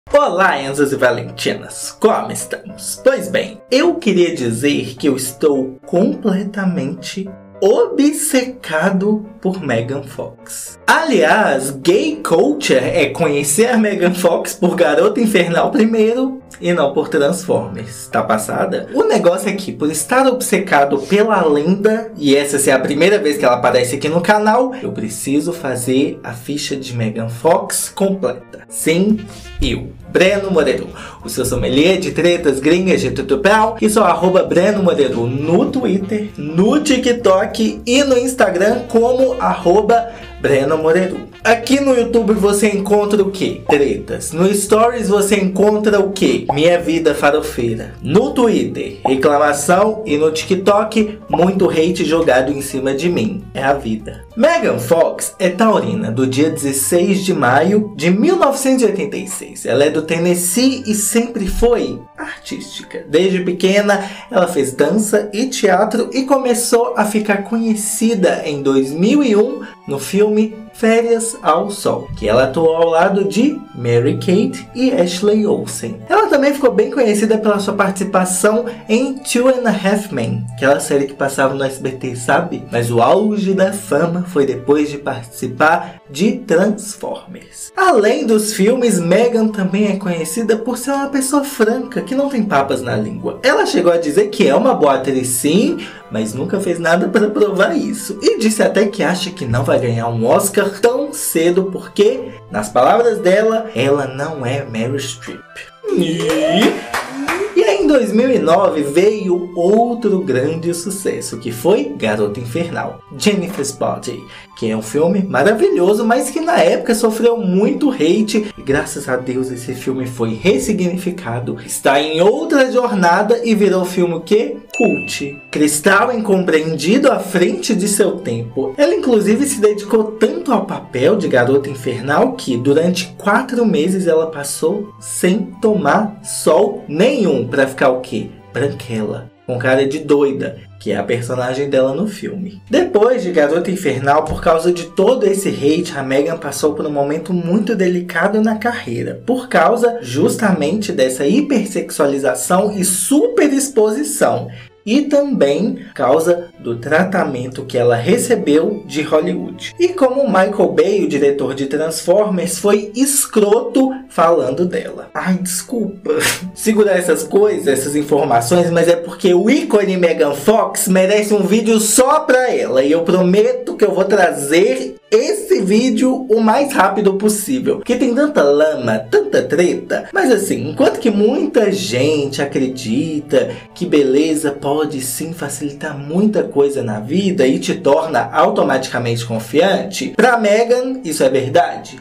Olá, Enzos e Valentinas, como estamos? Pois bem, eu queria dizer que eu estou completamente obcecado por Megan Fox. Aliás, gay culture é conhecer a Megan Fox por Garota Infernal primeiro e não por Transformers. Tá passada? O negócio é que, por estar obcecado pela lenda, e essa ser a primeira vez que ela aparece aqui no canal, eu preciso fazer a ficha de Megan Fox completa. Sim, eu, Breno Moreiro, o seu sommelier de tretas gringas de tutupau, e sou @Breno Moreiro no Twitter, no TikTok e no Instagram como @Breno Moreiro. Aqui no YouTube você encontra o quê? Tretas. No Stories você encontra o quê? Minha vida farofeira. No Twitter, reclamação, e no TikTok, muito hate jogado em cima de mim. É a vida. Megan Fox é taurina do dia 16 de maio de 1986. Ela é do Tennessee e sempre foi artística. Desde pequena, ela fez dança e teatro e começou a ficar conhecida em 2001 no filme Férias ao Sol, que ela atuou ao lado de Mary-Kate e Ashley Olsen. Ela também ficou bem conhecida pela sua participação em Two and a Half Men, aquela série que passava no SBT, sabe? Mas o auge da fama foi depois de participar de Transformers. Além dos filmes, Megan também é conhecida por ser uma pessoa franca, que não tem papas na língua. Ela chegou a dizer que é uma boa atriz sim, mas nunca fez nada para provar isso. E disse até que acha que não vai ganhar um Oscar tão cedo porque, nas palavras dela, ela não é Meryl Streep. E aí, em 2009 veio outro grande sucesso, que foi Garota Infernal, Jennifer's Body, que é um filme maravilhoso, mas que na época sofreu muito hate. E graças a Deus esse filme foi ressignificado, está em outra jornada e virou filme que? Cult. Cristal incompreendido à frente de seu tempo. Ela inclusive se dedicou tanto ao papel de Garota Infernal que durante 4 meses ela passou sem tomar sol nenhum para ficar o quê? Branquela, com cara de doida, que é a personagem dela no filme. Depois de Garota Infernal, por causa de todo esse hate, a Megan passou por um momento muito delicado na carreira, por causa justamente dessa hipersexualização e superexposição. E também por causa do tratamento que ela recebeu de Hollywood. E como Michael Bay, o diretor de Transformers, foi escroto falando dela. Ai, desculpa segurar essas coisas, essas informações, mas é porque o ícone Megan Fox merece um vídeo só pra ela. E eu prometo que eu vou trazer esse vídeo o mais rápido possível, porque tem tanta lama, tanta treta. Mas assim, enquanto que muita gente acredita que beleza pode sim facilitar muita coisa na vida e te torna automaticamente confiante, pra Megan isso é verdade?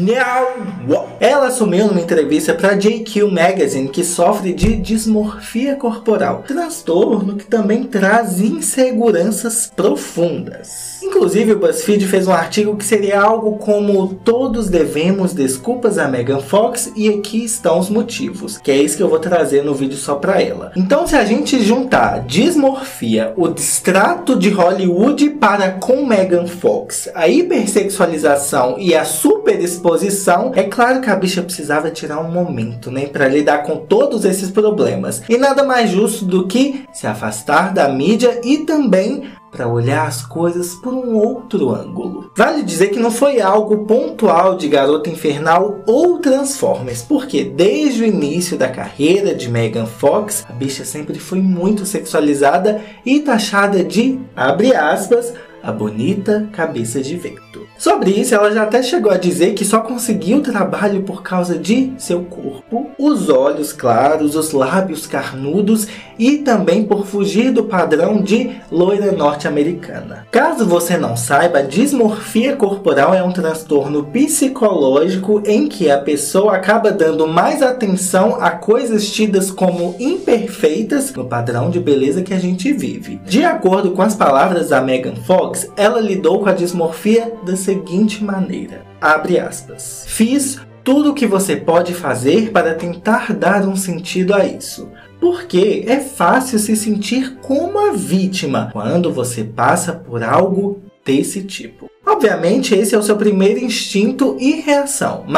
Não! Ela assumiu numa entrevista para JQ Magazine que sofre de dismorfia corporal, transtorno que também traz inseguranças profundas. Inclusive o BuzzFeed fez um artigo que seria algo como: todos devemos desculpas a Megan Fox e aqui estão os motivos, que é isso que eu vou trazer no vídeo só pra ela. Então, se a gente juntar dismorfia, o distrato de Hollywood para com Megan Fox, a hipersexualização e a superexposição, é claro que a bicha precisava tirar um momento, né, para lidar com todos esses problemas. E nada mais justo do que se afastar da mídia e também para olhar as coisas por um outro ângulo. Vale dizer que não foi algo pontual de Garota Infernal ou Transformers, porque desde o início da carreira de Megan Fox, a bicha sempre foi muito sexualizada e taxada de, abre aspas, a bonita cabeça de vento. Sobre isso, ela já até chegou a dizer que só conseguiu trabalho por causa de seu corpo, os olhos claros, os lábios carnudos e também por fugir do padrão de loira norte-americana. Caso você não saiba, a dismorfia corporal é um transtorno psicológico em que a pessoa acaba dando mais atenção a coisas tidas como imperfeitas no padrão de beleza que a gente vive. De acordo com as palavras da Megan Fox, ela lidou com a dismorfia da seguinte maneira, abre aspas, fiz tudo o que você pode fazer para tentar dar um sentido a isso, porque é fácil se sentir como a vítima quando você passa por algo desse tipo. Obviamente esse é o seu primeiro instinto e reação, mas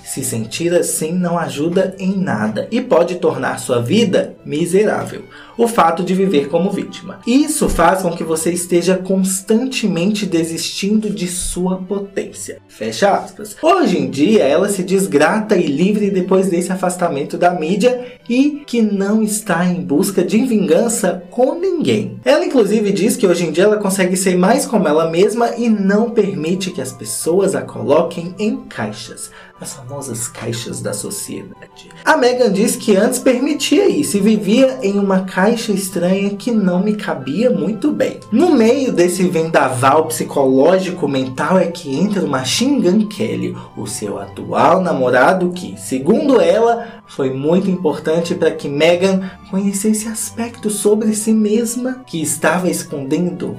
se sentir assim não ajuda em nada e pode tornar sua vida miserável. O fato de viver como vítima. Isso faz com que você esteja constantemente desistindo de sua potência. Fecha aspas. Hoje em dia, ela se diz grata e livre depois desse afastamento da mídia e que não está em busca de vingança com ninguém. Ela inclusive diz que hoje em dia ela consegue ser mais como ela mesma e não permite que as pessoas a coloquem em caixas. As famosas caixas da sociedade. A Meghan diz que antes permitia isso e vivia em uma caixa estranha que não me cabia muito bem. No meio desse vendaval psicológico mental é que entra o Machine Gun Kelly, o seu atual namorado que, segundo ela, foi muito importante para que Meghan conhecesse aspectos sobre si mesma que estava escondendo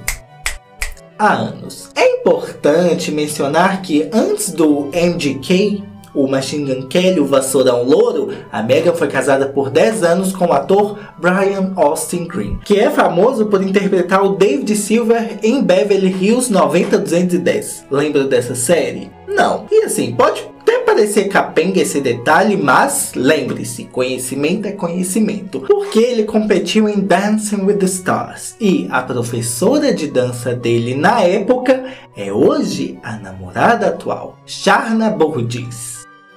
há anos. É importante mencionar que antes do MGK, o Machine Gun Kelly, o vassourão louro, a Meghan foi casada por 10 anos com o ator Brian Austin Green, que é famoso por interpretar o David Silver em Beverly Hills 90210. Lembra dessa série? Não. E assim, pode até parecer capenga esse detalhe, mas lembre-se, conhecimento é conhecimento. Porque ele competiu em Dancing with the Stars. E a professora de dança dele na época é hoje a namorada atual, Sharna Burgess.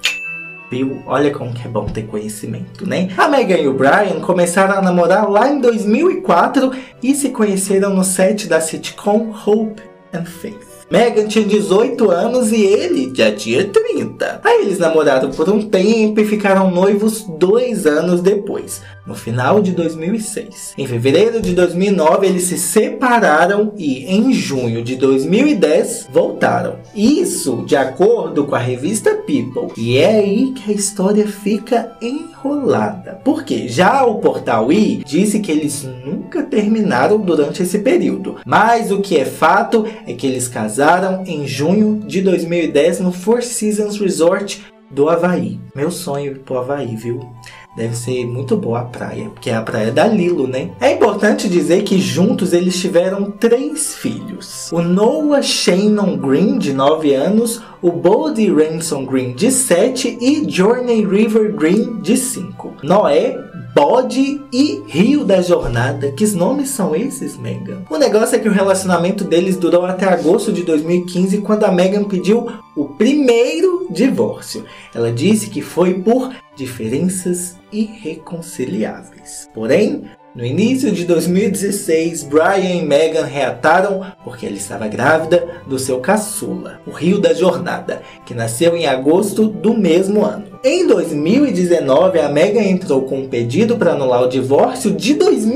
Viu? Olha como que é bom ter conhecimento, né? A Meghan e o Brian começaram a namorar lá em 2004 e se conheceram no set da sitcom Hope and Faith. Meghan tinha 18 anos e ele já tinha 30. Aí eles namoraram por um tempo e ficaram noivos 2 anos depois, no final de 2006. Em fevereiro de 2009 eles se separaram e em junho de 2010 voltaram. Isso de acordo com a revista People. E é aí que a história fica enrolada. Porque já o portal E disse que eles nunca terminaram durante esse período. Mas o que é fato é que eles casaram em junho de 2010 no Four Seasons Resort do Havaí. Meu sonho ir pro Havaí, viu? Deve ser muito boa a praia, porque é a praia da Lilo, né? É importante dizer que juntos eles tiveram 3 filhos. O Noah Shannon Green, de 9 anos, o Bodie Ransom Green, de 7 e Journey River Green, de 5. Noé, Bode e Rio da Jornada. Que nomes são esses, Meghan? O negócio é que o relacionamento deles durou até agosto de 2015, quando a Meghan pediu o primeiro divórcio. Ela disse que foi por diferenças irreconciliáveis. Porém, no início de 2016, Brian e Meghan reataram porque ela estava grávida do seu caçula, o Rio da Jornada, que nasceu em agosto do mesmo ano. Em 2019, a Meghan entrou com um pedido para anular o divórcio de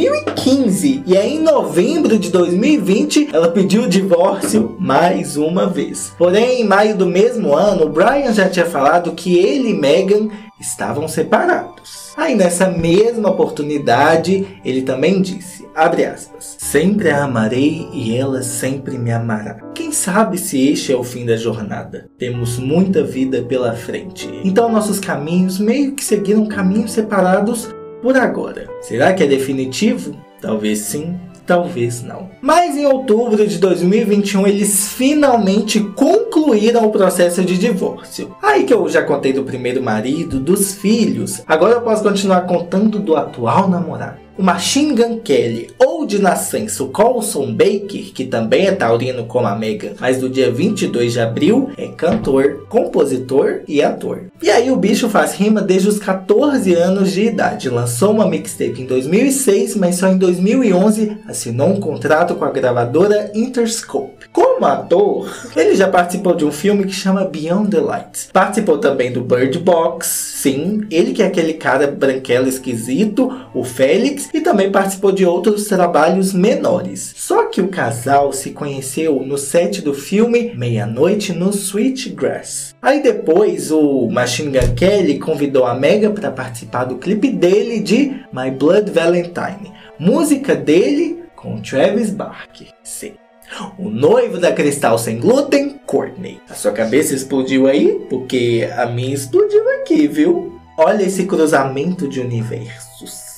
2015 e aí em novembro de 2020 ela pediu o divórcio mais uma vez. Porém, em maio do mesmo ano, Brian já tinha falado que ele e Meghan estavam separados. Aí nessa mesma oportunidade, ele também disse, abre aspas, sempre a amarei e ela sempre me amará. Quem sabe se este é o fim da jornada? Temos muita vida pela frente. Então nossos caminhos meio que seguiram caminhos separados por agora. Será que é definitivo? Talvez sim. Talvez não. Mas em outubro de 2021 eles finalmente concluíram o processo de divórcio. Aí que eu já contei do primeiro marido, dos filhos, agora eu posso continuar contando do atual namorado. O Machine Gun Kelly, ou de nascença Colson Baker, que também é taurino como a Meghan, mas do dia 22 de abril, é cantor, compositor e ator. E aí o bicho faz rima desde os 14 anos de idade. Lançou uma mixtape em 2006, mas só em 2011 assinou um contrato com a gravadora Interscope. Como ator, ele já participou de um filme que chama Beyond the Lights. Participou também do Bird Box, sim, ele que é aquele cara branquelo esquisito, o Félix, e também participou de outros trabalhos menores. Só que o casal se conheceu no set do filme Meia-Noite no Sweetgrass. Aí depois o Machine Gun Kelly convidou a Meghan para participar do clipe dele de My Blood Valentine, música dele com Travis Barker. Sim. O noivo da Cristal Sem Glúten, Courtney. A sua cabeça explodiu aí? Porque a minha explodiu aqui, viu? Olha esse cruzamento de universos. Para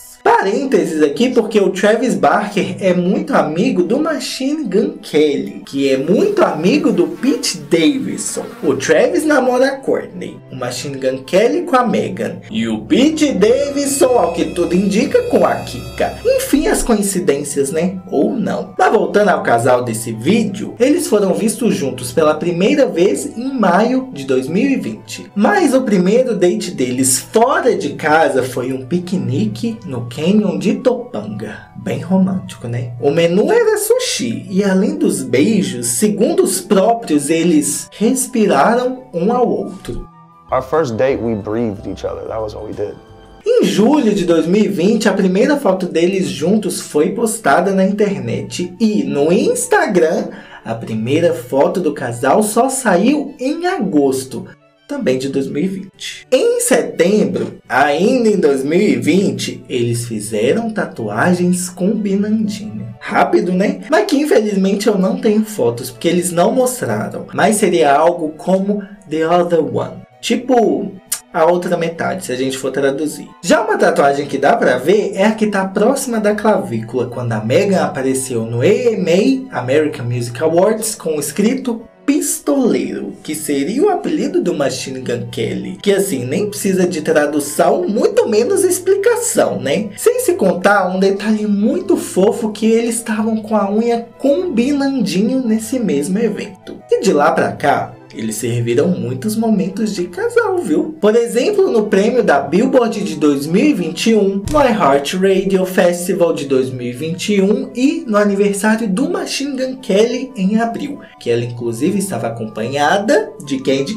parênteses aqui porque o Travis Barker é muito amigo do Machine Gun Kelly, que é muito amigo do Pete Davidson. O Travis namora a Courtney, o Machine Gun Kelly com a Megan e o Pete Davidson, ao que tudo indica, com a Kika. Enfim, as coincidências, né? Ou não. Mas voltando ao casal desse vídeo, eles foram vistos juntos pela primeira vez em maio de 2020. Mas o primeiro date deles fora de casa foi um piquenique no Canyon de Topanga. Bem romântico, né? O menu era sushi e além dos beijos, segundo os próprios, eles respiraram um ao outro. Our first date, we breathed each other. That was what we did. Em julho de 2020, a primeira foto deles juntos foi postada na internet e no Instagram, a primeira foto do casal só saiu em agosto, também de 2020. Em setembro, ainda em 2020, eles fizeram tatuagens combinandinho. Rápido, né? Mas que infelizmente eu não tenho fotos, porque eles não mostraram. Mas seria algo como The Other One. Tipo, a outra metade, se a gente for traduzir. Já uma tatuagem que dá pra ver é a que tá próxima da clavícula, quando a Megan apareceu no AMA, American Music Awards, com o escrito Pistoleiro, que seria o apelido do Machine Gun Kelly, que assim, nem precisa de tradução, muito menos explicação, né? Sem se contar um detalhe muito fofo que eles estavam com a unha combinandinho nesse mesmo evento. E de lá pra cá, eles serviram muitos momentos de casal, viu? Por exemplo, no prêmio da Billboard de 2021, no iHeartRadio Festival de 2021 e no aniversário do Machine Gun Kelly em abril, que ela inclusive estava acompanhada de quem?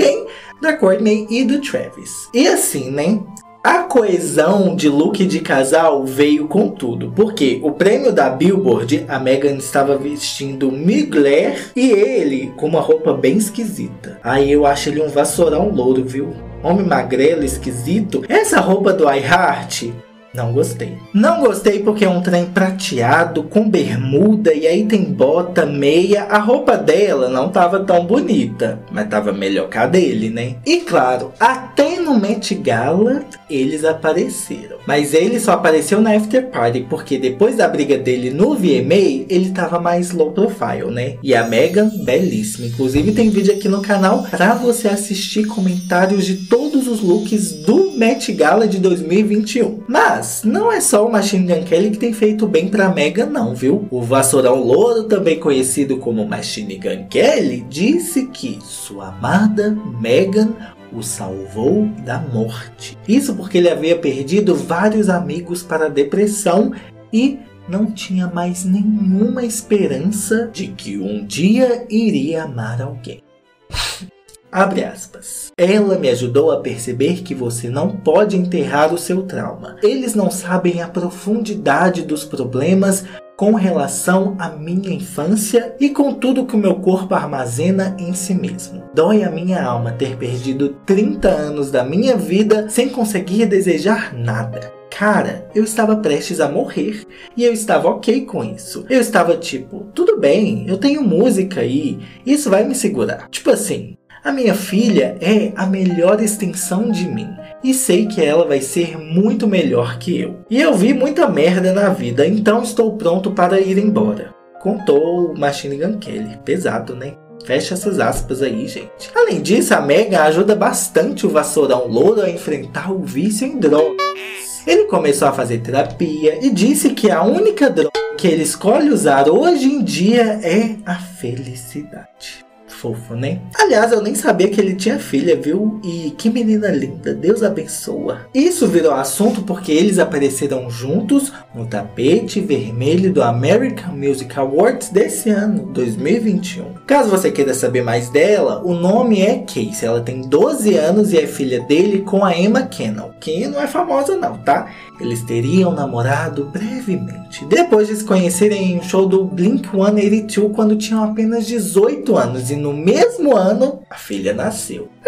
Da Courtney e do Travis. E assim, né? A coesão de look de casal veio com tudo, porque o prêmio da Billboard, a Megan estava vestindo Mugler e ele com uma roupa bem esquisita. Aí eu acho ele um vassourão louro, viu? Homem magrelo, esquisito. Essa roupa do iHeart, não gostei. Não gostei porque é um trem prateado com bermuda e aí tem bota, meia. A roupa dela não tava tão bonita, mas tava melhor que a dele, né? E claro, até no Met Gala eles apareceram. Mas ele só apareceu na After Party porque depois da briga dele no VMA, ele tava mais low profile, né? E a Megan, belíssima. Inclusive tem vídeo aqui no canal pra você assistir comentários de todos os looks do Met Gala de 2021. Mas não é só o Machine Gun Kelly que tem feito bem pra Megan não, viu? O vassourão louro, também conhecido como Machine Gun Kelly, disse que sua amada Megan o salvou da morte. Isso porque ele havia perdido vários amigos para a depressão e não tinha mais nenhuma esperança de que um dia iria amar alguém. Abre aspas. Ela me ajudou a perceber que você não pode enterrar o seu trauma. Eles não sabem a profundidade dos problemas com relação à minha infância e com tudo que o meu corpo armazena em si mesmo. Dói a minha alma ter perdido 30 anos da minha vida sem conseguir desejar nada. Cara, eu estava prestes a morrer e eu estava ok com isso. Eu estava tipo, tudo bem, eu tenho música aí, isso vai me segurar. Tipo assim, a minha filha é a melhor extensão de mim e sei que ela vai ser muito melhor que eu. E eu vi muita merda na vida, então estou pronto para ir embora. Contou o Machine Gun Kelly. Pesado, né? Fecha essas aspas aí, gente. Além disso, a Megan ajuda bastante o vassourão louro a enfrentar o vício em drogas. Ele começou a fazer terapia e disse que a única droga que ele escolhe usar hoje em dia é a felicidade. Fofo, né? Aliás, eu nem sabia que ele tinha filha, viu? E que menina linda, Deus abençoa. Isso virou assunto porque eles apareceram juntos no tapete vermelho do American Music Awards desse ano, 2021. Caso você queira saber mais dela, o nome é Casey. Ela tem 12 anos e é filha dele com a Emma Cannon, que não é famosa não, tá? Eles teriam namorado brevemente, depois de se conhecerem em um show do Blink-182 quando tinham apenas 18 anos e no mesmo ano a filha nasceu.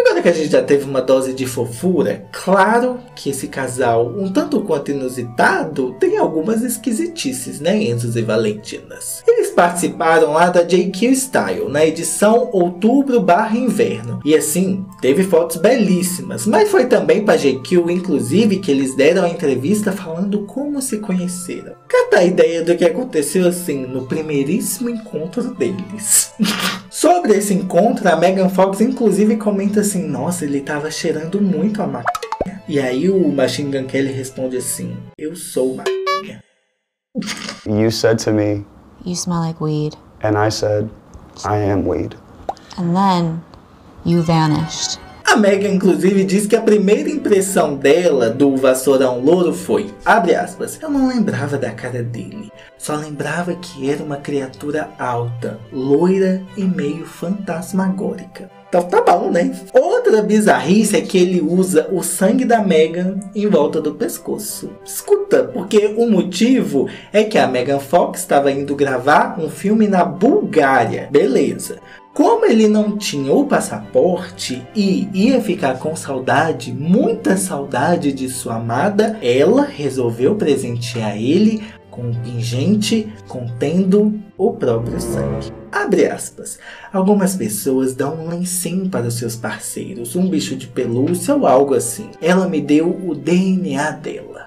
Agora que a gente já teve uma dose de fofura, claro que esse casal, um tanto quanto inusitado, tem algumas esquisitices, né, Enzos e Valentinas. Eles participaram lá da JQ Style, na edição outubro/inverno, e assim, teve fotos belíssimas, mas foi também para JQ, inclusive, que eles deram a entrevista falando como se conheceram. Cata a ideia do que aconteceu assim, no primeiríssimo encontro deles. Sobre esse encontro, a Megan Fox inclusive comenta assim, nossa, ele tava cheirando muito a maconha. E aí o Machine Gun Kelly responde assim, eu sou maconha. You said to me, you smell like weed. and I said, I am weed. And then you vanished. A Megan, inclusive, diz que a primeira impressão dela do vassourão louro foi, abre aspas, eu não lembrava da cara dele, só lembrava que era uma criatura alta, loira e meio fantasmagórica. Então tá bom, né? Outra bizarrice é que ele usa o sangue da Megan em volta do pescoço. Escuta, porque o motivo é que a Megan Fox estava indo gravar um filme na Bulgária. Beleza. Como ele não tinha o passaporte e ia ficar com saudade, muita saudade de sua amada, ela resolveu presentear ele com um pingente contendo o próprio sangue. Abre aspas. Algumas pessoas dão um lencinho para os seus parceiros, um bicho de pelúcia ou algo assim. Ela me deu o DNA dela.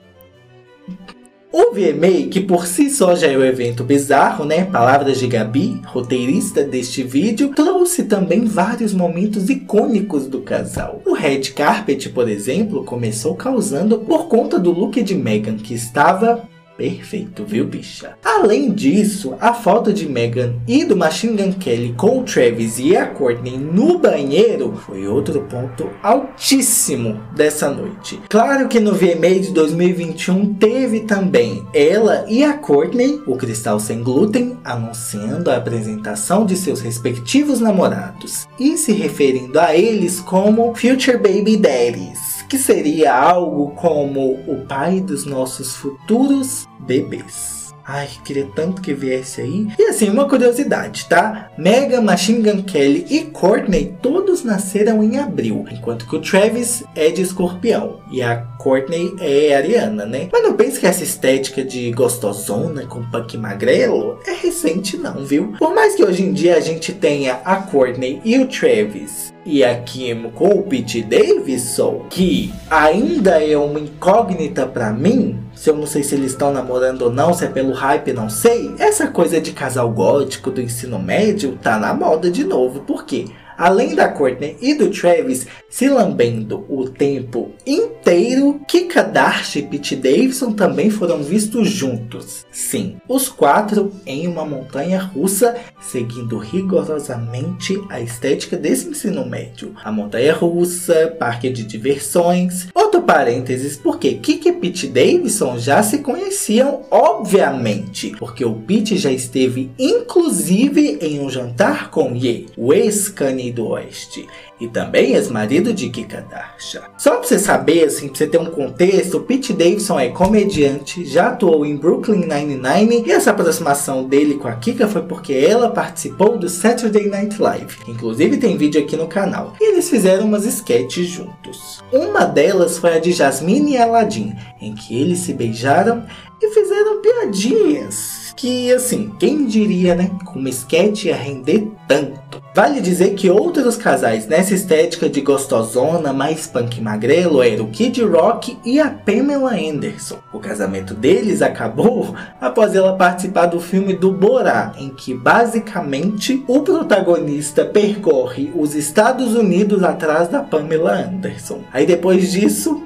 O VMA, que por si só já é um evento bizarro, né? Palavras de Gabi, roteirista deste vídeo, trouxe também vários momentos icônicos do casal. O Red Carpet, por exemplo, começou causando por conta do look de Megan, que estava perfeito, viu, bicha? Além disso, a foto de Megan e do Machine Gun Kelly com o Travis e a Courtney no banheiro foi outro ponto altíssimo dessa noite. Claro que no VMA de 2021 teve também ela e a Courtney, o Cristal Sem Glúten, anunciando a apresentação de seus respectivos namorados e se referindo a eles como Future Baby Daddies, que seria algo como o pai dos nossos futuros bebês. Ai, queria tanto que viesse aí. E assim, uma curiosidade, tá? Megan, Machine Gun Kelly e Courtney todos nasceram em abril, enquanto que o Travis é de Escorpião e a Courtney é ariana, né? Mas não pense que essa estética de gostosona com punk magrelo é recente não, viu? Por mais que hoje em dia a gente tenha a Courtney e o Travis e a Kim com o Pete Davidson, que ainda é uma incógnita pra mim, se eu não sei se eles estão namorando ou não, se é pelo hype, não sei. Essa coisa de casal gótico do ensino médio tá na moda de novo, por quê? Além da Courtney e do Travis se lambendo o tempo inteiro, Kika Darsh e Pete Davidson também foram vistos juntos. Sim, os quatro em uma montanha russa, seguindo rigorosamente a estética desse ensino médio. A montanha russa, parque de diversões. Outro parênteses, porque Kika e Pete Davidson já se conheciam, obviamente, porque o Pete já esteve inclusive em um jantar com Ye, o ex-Kanye do Oeste, e também ex-marido de Kika Darsha. Só pra você saber, assim, pra você ter um contexto, o Pete Davidson é comediante, já atuou em Brooklyn Nine-Nine, e essa aproximação dele com a Kika foi porque ela participou do Saturday Night Live. Inclusive tem vídeo aqui no canal. E eles fizeram umas sketches juntos. Uma delas foi a de Jasmine e Aladdin, em que eles se beijaram e fizeram piadinhas. Que, assim, quem diria, né? Com uma sketch ia render tanto. Vale dizer que outros casais nessa estética de gostosona mais punk magrelo eram o Kid Rock e a Pamela Anderson. O casamento deles acabou após ela participar do filme do Borá, em que basicamente o protagonista percorre os Estados Unidos atrás da Pamela Anderson. Aí depois disso,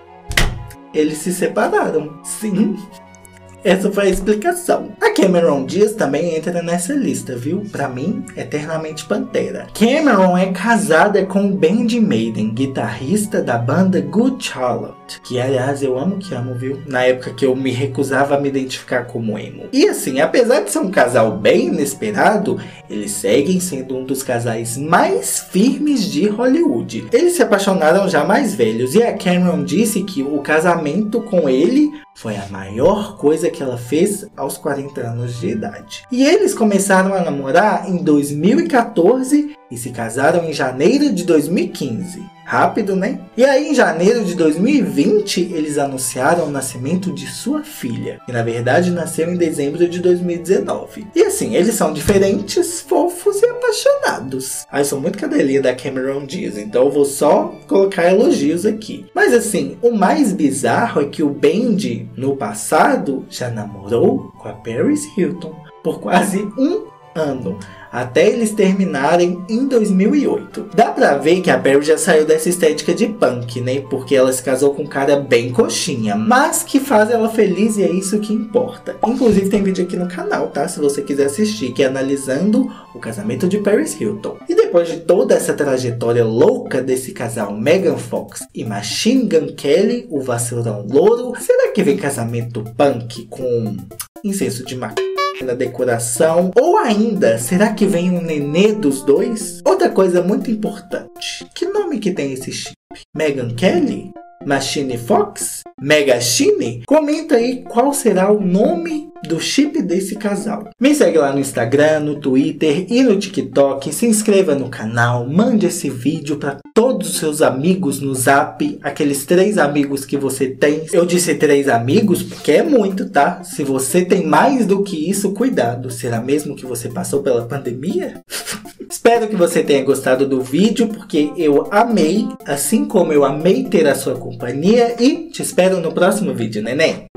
eles se separaram. Sim. Essa foi a explicação. A Cameron Diaz também entra nessa lista, viu? Pra mim, eternamente Pantera. Cameron é casada com Benji Maiden, guitarrista da banda Good Charlotte, que aliás eu amo que amo, viu? Na época que eu me recusava a me identificar como emo. E assim, apesar de ser um casal bem inesperado, eles seguem sendo um dos casais mais firmes de Hollywood. Eles se apaixonaram já mais velhos e a Cameron disse que o casamento com ele foi a maior coisa que ela fez aos 40 anos de idade. E eles começaram a namorar em 2014 e se casaram em janeiro de 2015. Rápido, né? E aí, em janeiro de 2020, eles anunciaram o nascimento de sua filha, que na verdade nasceu em dezembro de 2019. E assim, eles são diferentes, fofos e apaixonados. Eu sou muito cadelinha da Cameron Diaz, então eu vou só colocar elogios aqui. Mas assim, o mais bizarro é que o Benji, no passado, já namorou com a Paris Hilton por quase um ano, até eles terminarem em 2008. Dá pra ver que a Paris já saiu dessa estética de punk, né? Porque ela se casou com um cara bem coxinha, mas que faz ela feliz e é isso que importa. Inclusive tem vídeo aqui no canal, tá? Se você quiser assistir, que é analisando o casamento de Paris Hilton. E depois de toda essa trajetória louca desse casal Megan Fox e Machine Gun Kelly, o vacilão louro, será que vem casamento punk com incenso de maconha na decoração? Ou ainda, será que vem um nenê dos dois? Outra coisa muito importante, que nome que tem esse chip? Megan Kelly? Machine Fox? Megachine? Comenta aí qual será o nome do chip desse casal. Me segue lá no Instagram, no Twitter e no TikTok. Se inscreva no canal, mande esse vídeo para todos os seus amigos no Zap, aqueles 3 amigos que você tem. Eu disse 3 amigos porque é muito, tá? Se você tem mais do que isso, cuidado. Será mesmo que você passou pela pandemia? Espero que você tenha gostado do vídeo, porque eu amei, assim como eu amei ter a sua companhia, e te espero no próximo vídeo, neném.